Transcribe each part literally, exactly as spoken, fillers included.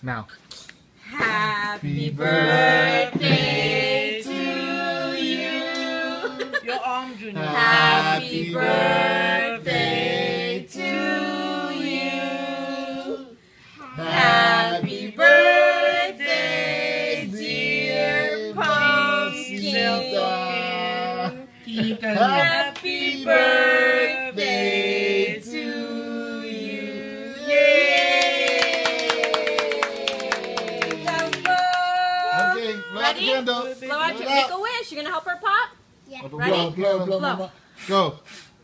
Now. Happy birthday to you. Your arm, Junior. Happy birthday to you. Happy birthday, dear pumpkin. Happy birthday to you. Yay! Okay, Ready? Blow out your, make a wish. You're gonna help her pop? Yeah. Ready? Blow, blow, blow, blow. Go.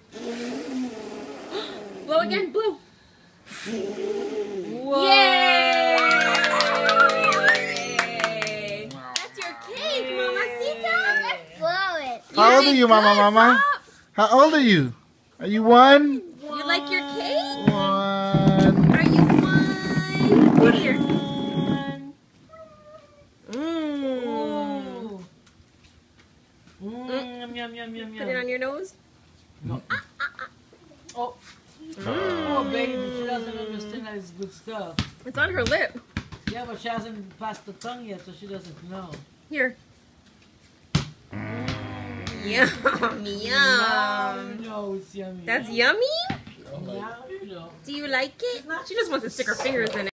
Blow again, blow. Yay! That's your cake, Mamacita. Let's blow it. How old are you, Mama, Mama? How old are you? Are you one? You like your cake? One. Are you one? Put it here. Mmm. Mmm. Yum, yum, yum, yum. Put it on your nose. No. Oh. Oh, baby, she doesn't understand that it's good stuff. It's on her lip. Yeah, but she hasn't passed the tongue yet, so she doesn't know. Here. Yum, Now yum. you know it's yummy. That's yummy? Now you know. Do you like it? She just wants to stick her fingers in it.